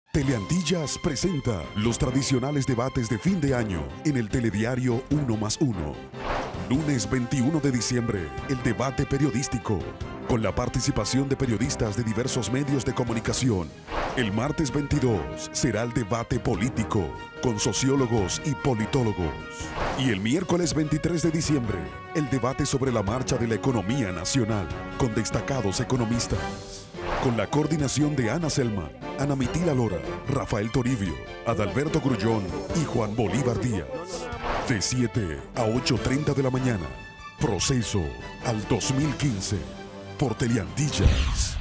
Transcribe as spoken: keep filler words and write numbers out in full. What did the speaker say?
Teleantillas presenta los tradicionales debates de fin de año en el telediario Uno más Uno. Lunes veintiuno de diciembre, el debate periodístico, con la participación de periodistas de diversos medios de comunicación. El martes veintidós será el debate político, con sociólogos y politólogos. Y el miércoles veintitrés de diciembre, el debate sobre la marcha de la economía nacional, con destacados economistas. Con la coordinación de Ana Selman, Ana Mitila Lora, Rafael Toribio, Adalberto Grullón y Juan Bolívar Díaz. De siete a ocho y treinta de la mañana. Proceso al dos mil quince por Teleantillas.